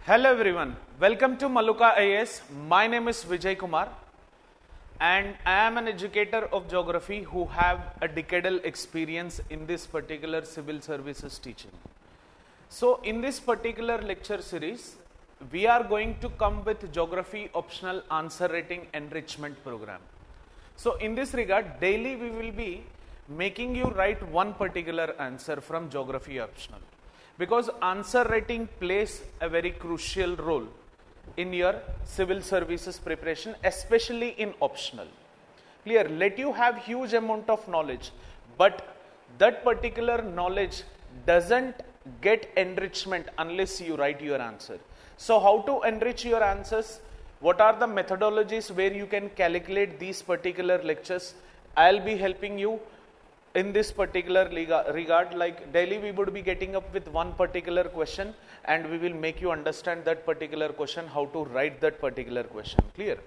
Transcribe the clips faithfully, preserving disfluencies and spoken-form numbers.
Hello everyone, welcome to Maluka I A S. My name is Vijay Kumar and I am an educator of geography who have a decadal experience in this particular civil services teaching. So in this particular lecture series, we are going to come with geography optional answer rating enrichment program. So in this regard, daily we will be making you write one particular answer from geography optional. Because answer rating plays a very crucial role in your civil services preparation, especially in optional. Clear, let you have huge amount of knowledge, but that particular knowledge doesn't get enrichment unless you write your answer. So how to enrich your answers? What are the methodologies where you can calculate these particular lectures? I'll be helping you in this particular regard. Like daily we would be getting up with one particular question and we will make you understand that particular question, how to write that particular question. Clear?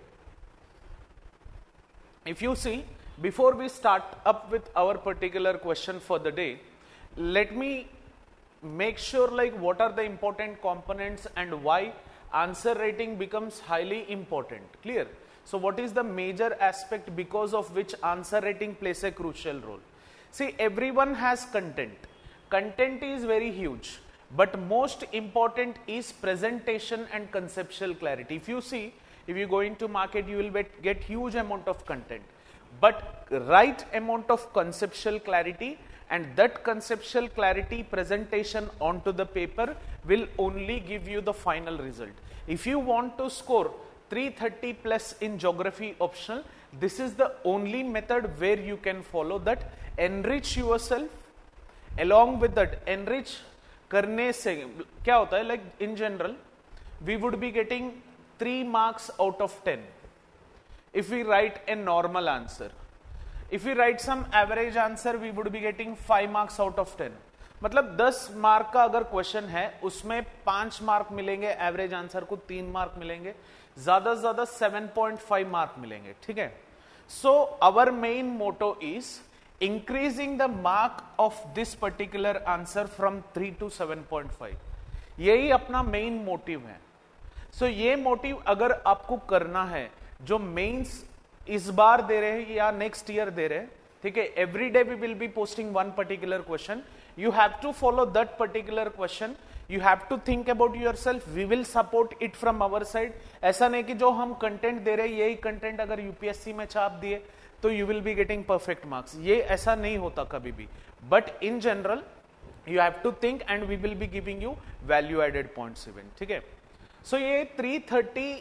If you see, before we start up with our particular question for the day, let me make sure like what are the important components and why answer rating becomes highly important. Clear? So what is the major aspect because of which answer rating plays a crucial role? See, everyone has content. Content is very huge, but most important is presentation and conceptual clarity. If you see, if you go into market, you will get huge amount of content, but right amount of conceptual clarity, and that conceptual clarity presentation onto the paper will only give you the final result. If you want to score three thirty plus in geography optional, this is the only method where you can follow that. Enrich yourself. Along with that, enrich करने से क्या होता है, like in general we would be getting three marks out of ten if we write a normal answer. If we write some average answer, we would be getting five marks out of ten. मतलब दस mark का अगर question है उसमें पांच mark मिलेंगे, average answer को तीन मार्क मिलेंगे, ज्यादा से ज्यादा सेवन पॉइंट फाइव मार्क मिलेंगे. ठीक है. So our main motto is increasing the mark of this particular answer from three to seven point five. यही अपना मेन मोटिव है. सो so, ये मोटिव अगर आपको करना है, जो मेंस इस बार दे रहे हैं या नेक्स्ट ईयर दे रहे हैं, ठीक है, every day we will be posting one particular question. You have to follow that particular question. You have to think about yourself. We will support it from our side. ऐसा नहीं कि जो हम content दे रहे हैं यही content अगर UPSC में छाप दिए तो you will be getting perfect marks. ये ऐसा नहीं होता कभी भी. But in general you have to think and we will be giving you value added points even. ठीक है. सो ये थ्री थर्टी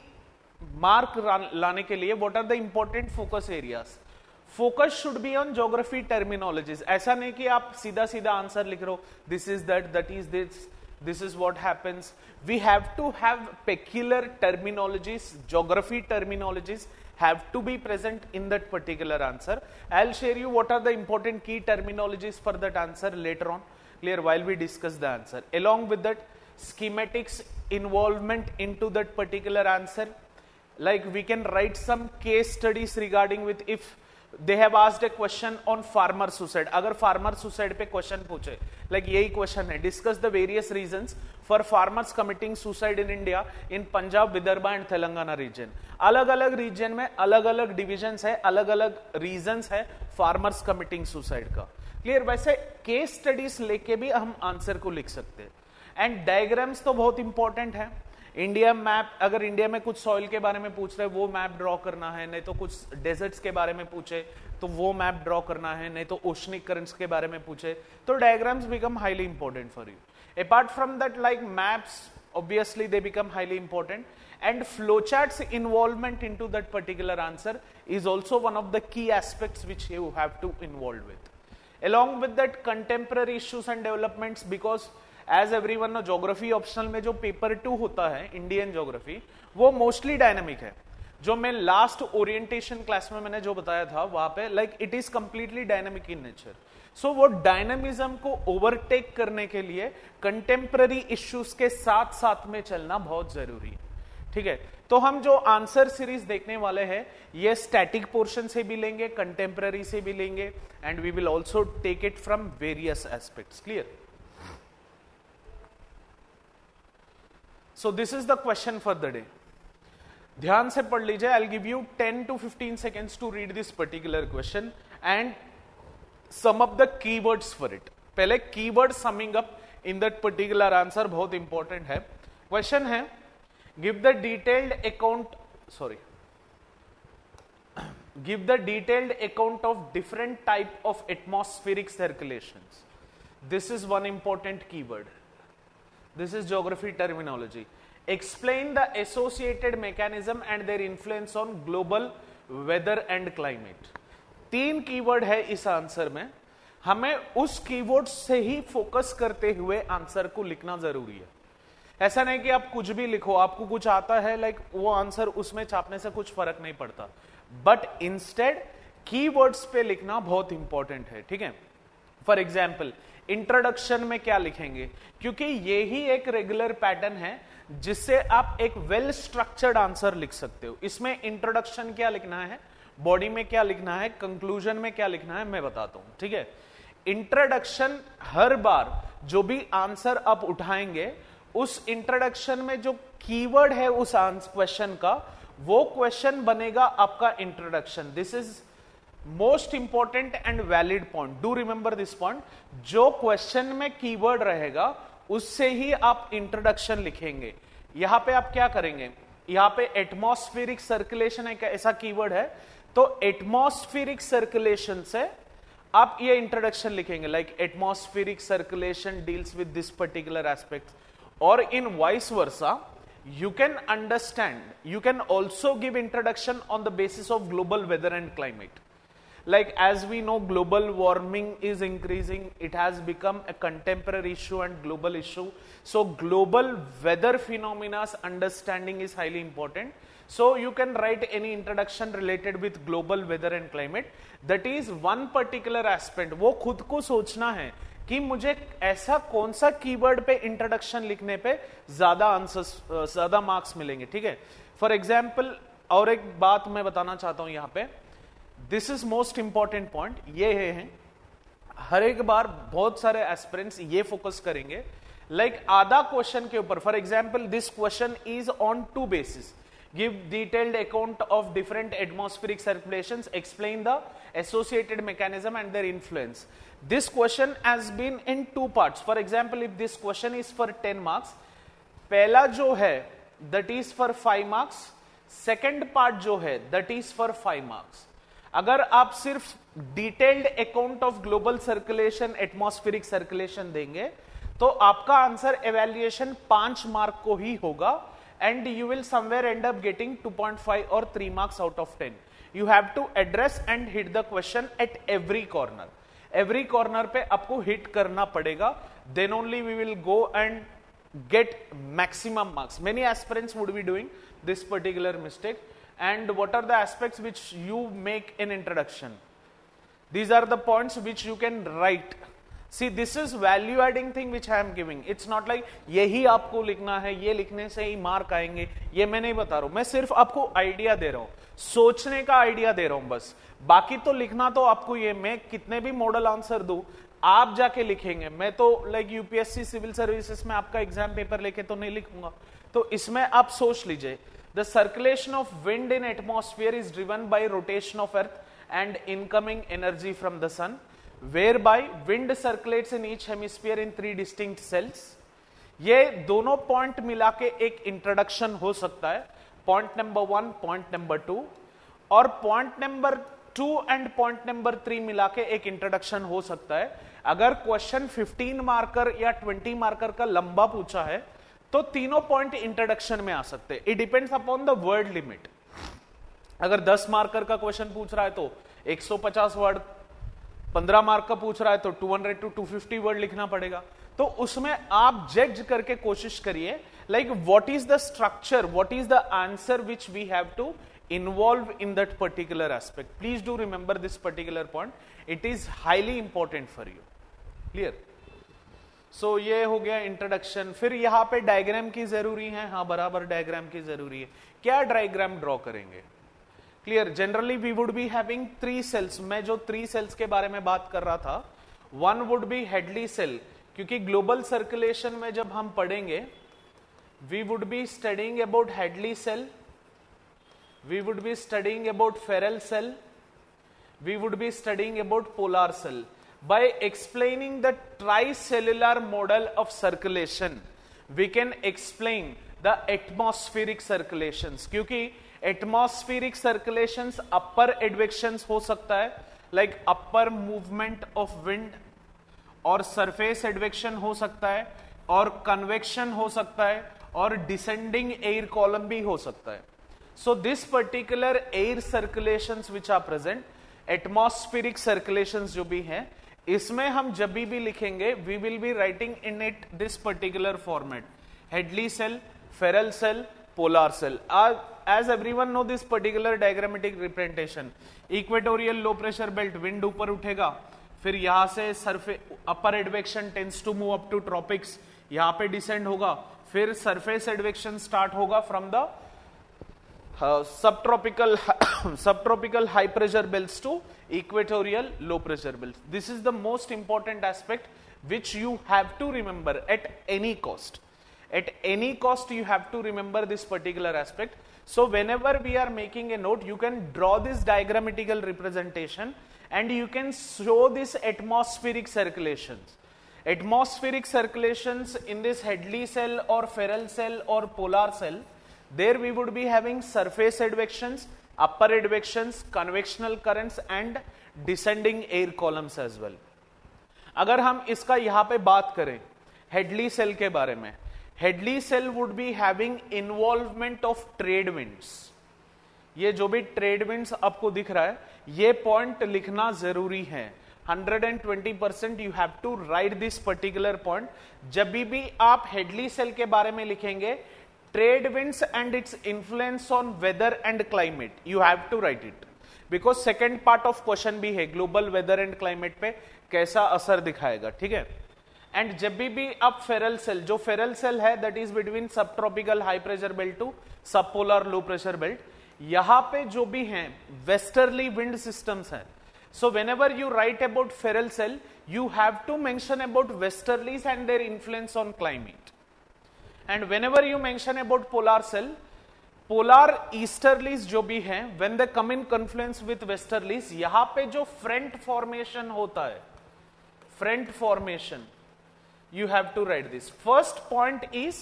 मार्क लाने के लिए what are the important focus areas? Focus should be on geography terminologies. ऐसा नहीं कि आप सीधा सीधा आंसर लिख रहे हो, this is that, that is this, this is what happens. We have to have peculiar terminologies, geography terminologies have to be present in that particular answer. I'll share you what are the important key terminologies for that answer later on. Clear? While we discuss the answer. Along with that, schematics involvement into that particular answer. Like we can write some case studies regarding with if they have asked a question on farmer suicide. अगर farmer suicide पे question पूछे, like यही question है, discuss the various reasons for farmers committing suicide in India in Punjab, Vidarbha and Telangana region. अलग अलग region में अलग अलग divisions है, अलग अलग reasons है farmers committing suicide का. Clear? वैसे case studies लेके भी हम answer को लिख सकते हैं. And diagrams तो बहुत important है. इंडिया मैप, अगर इंडिया में कुछ सॉइल के बारे में पूछ रहे वो मैप ड्रॉ करना है, नहीं तो कुछ डेजर्ट्स के बारे में पूछे तो वो मैप ड्रॉ करना है, नहीं तो ओशनिक करंट्स के बारे में पूछे तो diagrams become highly important for you. Apart from that, like maps obviously they become highly important, and flowcharts involvement into that particular answer is also one of the key aspects which you have to involve with. Along with that, contemporary issues and developments, because as everyone know geography optional में जो paper two होता है Indian geography, वो mostly dynamic है. जो मैं last orientation class में मैंने जो बताया था वहां पे, like it is completely dynamic in nature. So वो डायनामिज्म को ओवरटेक करने के लिए कंटेम्पररी इश्यूज के साथ साथ में चलना बहुत जरूरी है. ठीक है. तो हम जो आंसर सीरीज देखने वाले हैं ये स्टैटिक पोर्शन से भी लेंगे, कंटेम्पररी से भी लेंगे, and we will also take it from various aspects. Clear? So this is the question for the day. ध्यान से पढ़ लीजिए. I will give you ten to fifteen seconds to read this particular question and sum up the keywords for it. पहले keyword summing up in that particular answer बहुत important है. Question है, give the detailed account sorry give the detailed account of different type of atmospheric circulations. This is one important keyword. This is geography terminology. Explain the associated mechanism and their influence on global weather and climate. तीन keyword है इस answer में. हमें उस keyword से ही focus करते हुए answer को लिखना जरूरी है. ऐसा नहीं कि आप कुछ भी लिखो, आपको कुछ आता है लाइक वो आंसर उसमें छापने से कुछ फर्क नहीं पड़ता, बट इंस्टेड कीवर्ड्स पे लिखना बहुत इंपॉर्टेंट है. ठीक है. फॉर एग्जाम्पल इंट्रोडक्शन में क्या लिखेंगे, क्योंकि ये ही एक रेगुलर पैटर्न है जिससे आप एक वेल स्ट्रक्चर्ड आंसर लिख सकते हो. इसमें इंट्रोडक्शन क्या लिखना है, बॉडी में क्या लिखना है, कंक्लूजन में क्या लिखना है, मैं बताता हूं. ठीक है. इंट्रोडक्शन हर बार जो भी आंसर आप उठाएंगे उस इंट्रोडक्शन में जो कीवर्ड है उस क्वेश्चन का, वो क्वेश्चन बनेगा आपका introduction. This is most important and valid point. Do remember this point. जो क्वेश्चन में कीवर्ड रहेगा उससे ही आप इंट्रोडक्शन लिखेंगे. यहां पे आप क्या करेंगे, यहां पे एटमॉस्फेरिक सर्कुलेशन एक ऐसा कीवर्ड है, तो एटमॉस्फेरिक सर्कुलेशन से आप ये इंट्रोडक्शन लिखेंगे like atmospheric circulation deals with this particular aspect. और in vice versa you can understand, you can also give introduction on the basis of global weather and climate. Like as we know, global warming is increasing. It has become a contemporary issue and global issue. So global weather phenomena's understanding is highly important. So you can write any introduction related with global weather and climate. That is one particular aspect. वो खुद को सोचना है कि मुझे ऐसा कौन सा कीवर्ड पे इंट्रोडक्शन लिखने पे ज्यादा आंसर्स ज्यादा मार्क्स मिलेंगे. ठीक है. फॉर एग्जाम्पल और एक बात मैं बताना चाहता हूं यहां पे, this is most important point. ये है हर एक बार बहुत सारे एस्पिरेंट्स ये फोकस करेंगे लाइक like, आधा क्वेश्चन के ऊपर. For example this question is on two basis. Give detailed account of different atmospheric circulations, explain the associated mechanism and their influence. This question has been in two parts. For example, if this question is for ten marks, पहला जो है that is for five marks, second part जो है that is for five marks. अगर आप सिर्फ detailed account of global circulation, atmospheric circulation देंगे तो आपका आंसर evaluation पांच मार्क को ही होगा and you will somewhere end up getting two point five or three marks out of ten. You have to address and hit the question at every corner. Every corner पे आपको hit करना पड़ेगा. Then only we will go and get maximum marks. Many aspirants would be doing this particular mistake. And what are the aspects which you make in introduction? These are the points which you can write. See, this is value adding thing which I am giving. It's not like यही आपको लिखना है, ये लिखने से ही mark आएंगे, ये मैं नहीं बता रहा हूं. मैं सिर्फ आपको आइडिया दे रहा हूं, सोचने का आइडिया दे रहा हूं बस. बाकी तो लिखना तो आपको, ये मैं कितने भी मॉडल आंसर दूं आप जाके लिखेंगे. मैं तो लाइक यूपीएससी सिविल सर्विसेज में आपका एग्जाम पेपर लेके तो नहीं लिखूंगा. तो इसमें आप सोच लीजिए. The circulation of wind in atmosphere is driven by rotation of earth and incoming energy from the sun, whereby wind circulates in each hemisphere in three distinct cells. ये दोनों पॉइंट मिला के एक इंट्रोडक्शन हो सकता है. Point number one, point number two, और point number two and point number three मिला के एक इंट्रोडक्शन हो सकता है. अगर क्वेश्चन फिफ्टीन मार्कर या ट्वेंटी मार्कर का लंबा पूछा है तो तीनों पॉइंट इंट्रोडक्शन में आ सकते हैं. It depends upon the word limit. अगर दस मार्कर का क्वेश्चन पूछ रहा है तो एक सौ पचास वर्ड, पंद्रह मार्क का पूछ रहा है तो two hundred to two fifty word लिखना पड़ेगा. तो उसमें आप जज करके कोशिश करिए like what is the structure, what is the answer which we have to involve in that particular aspect. Please do remember this particular point. It is highly important for you. Clear. So ये हो गया introduction. फिर यहां पे diagram की जरूरी है. हाँ, बराबर डायग्राम की जरूरी है. क्या डायग्राम ड्रॉ करेंगे? Clear. Generally we would be having three cells. मैं जो थ्री सेल्स के बारे में बात कर रहा था, one would be Hadley cell, क्योंकि ग्लोबल सर्कुलेशन में जब हम पढ़ेंगे we would be studying about Hadley cell, we would be studying about Ferrel cell, we would be studying about polar cell. By explaining the tricellular model of circulation, we can explain the atmospheric circulations. क्योंकि atmospheric circulations upper advections हो सकता है, like upper movement of wind, और surface advection हो सकता है, और convection हो सकता है, और descending air column भी हो सकता है. So this particular air circulations which are present, atmospheric circulations जो भी हैं, इसमें हम जब भी लिखेंगे we will be writing in it this particular format: Hadley cell, Ferrel cell, polar cell. Uh, as everyone know this particular diagrammatic representation, equatorial low pressure belt, wind ऊपर उठेगा, फिर यहाँ से surface upper advection tends to move up to tropics, यहाँ पे descend होगा, फिर surface advection start होगा from the uh, subtropical subtropical high pressure belts to equatorial low pressure belts. This is the most important aspect which you have to remember at any cost. At any cost you have to remember this particular aspect. So whenever we are making a note, you can draw this diagrammatical representation and you can show this atmospheric circulations. Atmospheric circulations in this Hadley cell or Ferrel cell or polar cell, there we would be having surface advections, upper advections, convectional currents and descending air columns as well. अगर हम इसका यहाँ पे बात करें Hadley cell के बारे में, Hadley cell would be having involvement of trade winds. ये जो भी trade winds आपको दिख रहा है, ये point लिखना जरूरी है. one hundred twenty percent you have to write this particular point. जब भी आप Hadley cell के बारे में लिखेंगे, trade winds and its influence on weather and climate, you have to write it. Because second part of question भी है, global weather and climate पे कैसा असर दिखाएगा, ठीक है? एंड जब भी भी आप फेरल सेल, जो फेरल सेल है that is between sub tropical high pressure belt to sub polar low pressure belt, यहां पे जो भी हैं वेस्टर्ली विंड सिस्टम्स हैं. So whenever you write about Ferrel cell, you have to mention about westerlies and their influence on climate. And whenever you mention about polar cell, polar easterlies जो भी हैं, when they come in confluence with westerlies, यहां पे जो front formation होता है, front formation, you have to write this. First point is,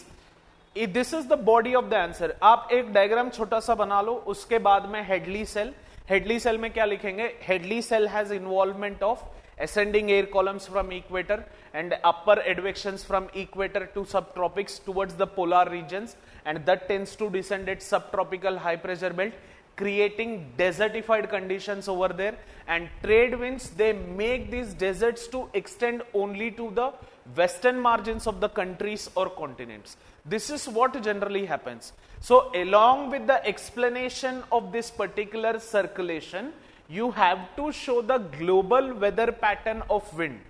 this is the body of the answer. आप एक डायग्राम छोटा सा बना लो, उसके बाद में Hadley cell. Hadley cell में क्या लिखेंगे? Hadley cell has involvement of ascending air columns from equator and upper advections from equator to subtropics towards the polar regions, and that tends to descend at subtropical high pressure belt, creating desertified conditions over there. And trade winds, they make these deserts to extend only to the western margins of the countries or continents. This is what generally happens. So along with the explanation of this particular circulation, you have to show the global weather pattern of wind.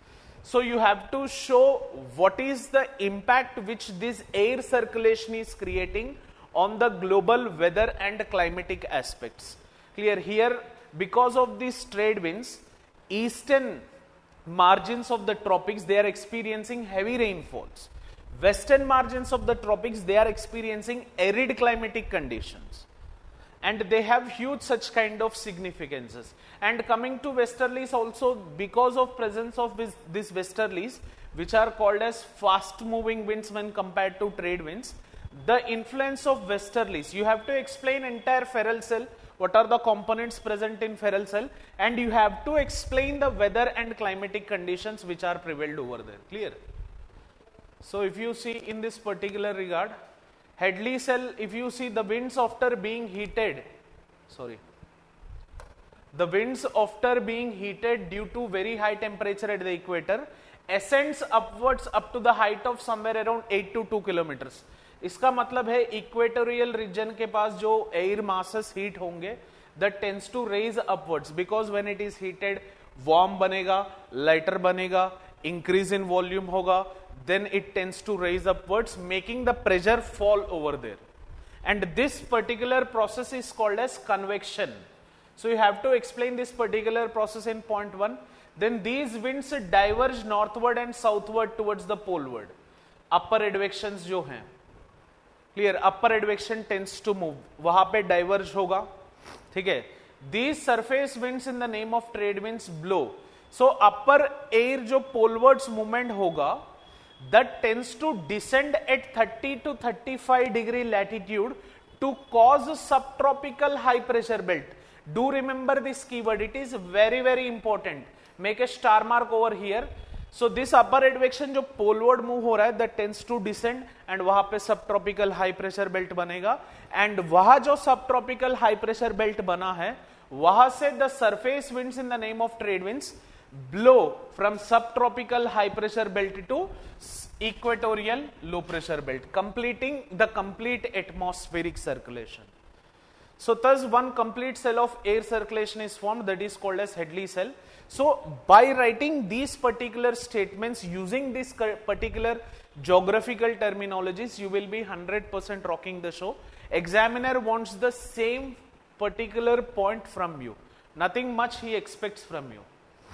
So you have to show what is the impact which this air circulation is creating on the global weather and climatic aspects. Clear? Here, because of these trade winds, eastern margins of the tropics, they are experiencing heavy rainfalls. Western margins of the tropics, they are experiencing arid climatic conditions. And they have huge such kind of significances. And coming to westerlies also, because of presence of this, these westerlies, which are called as fast moving winds when compared to trade winds, the influence of westerlies, you have to explain entire Ferrel cell, what are the components present in Ferrel cell, and you have to explain the weather and climatic conditions which are prevailed over there. Clear? So if you see in this particular regard, Hadley cell, if you see the winds after being heated, sorry, the winds after being heated due to very high temperature at the equator ascends upwards up to the height of somewhere around eight to two kilometers. इसका मतलब है equatorial region के पास जो air masses heat होंगे, that tends to rise upwards, because when it is heated warm बनेगा, lighter बनेगा, increase in volume होगा, then it tends to raise upwards, making the pressure fall over there. And this particular process is called as convection. So you have to explain this particular process in point one. Then these winds diverge northward and southward towards the poleward. Upper advections जो हैं, clear, upper advection tends to move, वहां पे diverge होगा, ठीक है। These surface winds in the name of trade winds blow, so upper air जो polewards movement होगा that tends to descend at thirty to thirty-five degree latitude to cause subtropical high pressure belt. Do remember this keyword, it is very very important. Make a star mark over here. So this upper advection जो poleward move हो रहा है that tends to descend and वहां पे subtropical high pressure belt बनेगा, and वहां जो subtropical high pressure belt बना है वहां से the surface winds in the name of trade winds blow from subtropical high pressure belt to equatorial low pressure belt, completing the complete atmospheric circulation. So thus one complete cell of air circulation is formed, that is called as Hadley cell. So by writing these particular statements using this particular geographical terminologies, you will be one hundred percent rocking the show. Examiner wants the same particular point from you, nothing much he expects from you.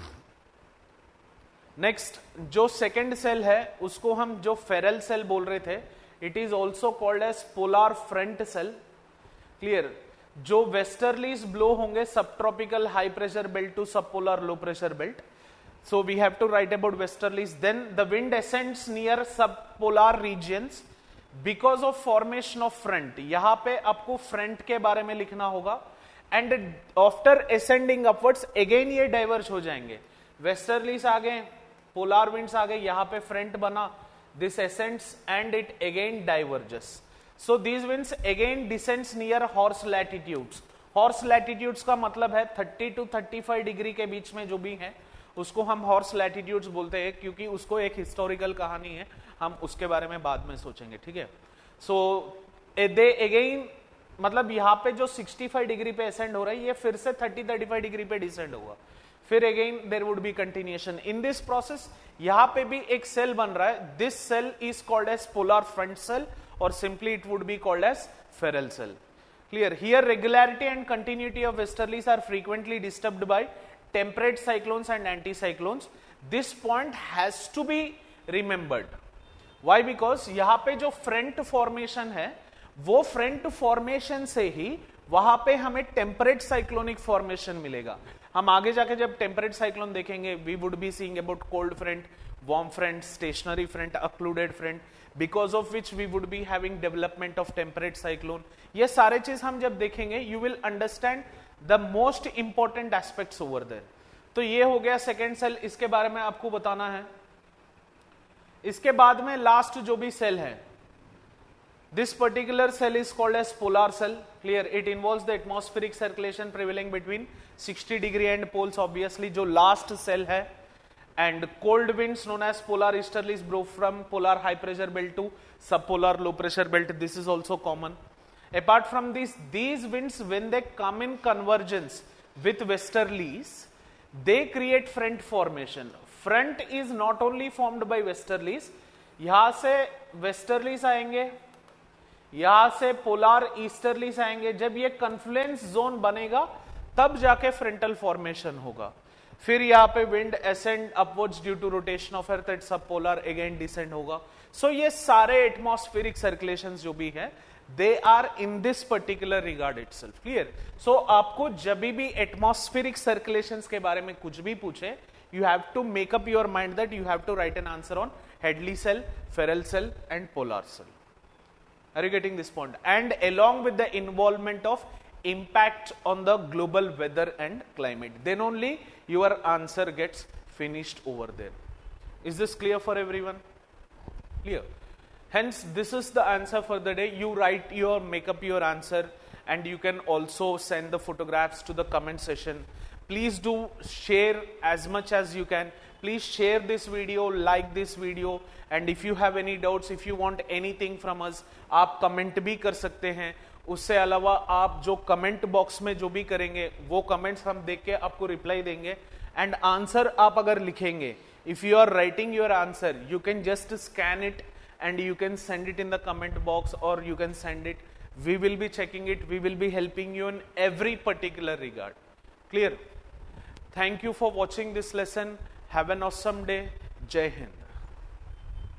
Next जो second cell है उसको हम जो Ferrel cell बोल रहे थे, it is also called as polar front cell, clear. जो westerlies blow होंगे sub tropical high pressure belt to sub polar low pressure belt, so we have to write about westerlies. Then the wind ascends near sub polar regions because of formation of front, यहां पे आपको front के बारे में लिखना होगा, and after ascending upwards again ये diverge हो जाएंगे, वेस्टर्लीज आ गए, पोलर विंड्स आ गए, यहां पे फ्रंट बना, this ascends and it again diverges. So these winds again descends near horse latitudes. Horse latitudes का मतलब है thirty to thirty-five डिग्री के बीच में जो भी है उसको हम horse latitudes बोलते हैं, क्योंकि उसको एक हिस्टोरिकल कहानी है, हम उसके बारे में बाद में सोचेंगे, ठीक है। सो दे अगेन मतलब यहाँ पे जो sixty-five डिग्री पे ascend हो रहा है ये फिर से thirty thirty-five डिग्री पे डिसेंड होगा, फिर again there would be continuation in this process. यहां पे भी एक सेल बन रहा है, this cell is called as polar front cell और simply it would be called as Ferrel cell, clear. Here regularity and continuity of westerlies are frequently disturbed by temperate cyclones and anti cyclones, this point has to be remembered. Why? Because यहां पे जो front formation है वो front formation से ही वहां पे हमें temperate cyclonic formation मिलेगा। हम आगे जाके जब टेम्परेट साइक्लोन देखेंगे, we would be seeing about cold front, warm front, stationary front, occluded front, because of which we would be having development of temperate cyclone. ये सारे चीज हम जब देखेंगे you will understand the most important aspects over there. तो ये हो गया सेकेंड सेल, इसके बारे में आपको बताना है। इसके बाद में लास्ट जो भी सेल है, this particular cell is called as polar cell, clear, it involves the atmospheric circulation prevailing between sixty degree and poles, obviously जो last cell है, and cold winds known as polar easterlies blow from polar high pressure belt to subpolar low pressure belt, this is also common. Apart from this, these winds when they come in convergence with westerlies, they create front formation. Front is not only formed by westerlies, यहां से westerlies आएंगे, यहां से polar easterlies आएंगे, जब ये confluence zone बनेगा तब जाके फ्रंटल फॉर्मेशन होगा, फिर यहां पे wind ascend upwards due to rotation of earth at sub polar again descend होगा। सो so ये सारे एटमॉस्फेरिक सर्कुलेशंस जो भी है they are in this particular regard itself, clear. So आपको जब भी एटमॉस्फेरिक सर्कुलेशंस के बारे में कुछ भी पूछे, you have to make up your mind that you have to write an answer on Hadley cell, Ferrel cell and polar cell. Are you getting this point? And along with the involvement of impact on the global weather and climate, then only your answer gets finished over there. Is this clear for everyone? Clear. Hence this is the answer for the day. You write your, make up your answer, and you can also send the photographs to the comment section. Please do share as much as you can. Please share this video, like this video, and if you have any doubts, if you want anything from us, आप comment भी कर सकते हैं। उससे अलावा आप जो comment box में जो भी करेंगे वो comments हम देख के आपको reply देंगे, and answer आप अगर लिखेंगे, if you are writing your answer, you can just scan it and you can send it in the comment box, or you can send it. We will be checking it. We will be helping you in every particular regard. Clear? Thank you for watching this lesson. Have an awesome day. Jai Hind.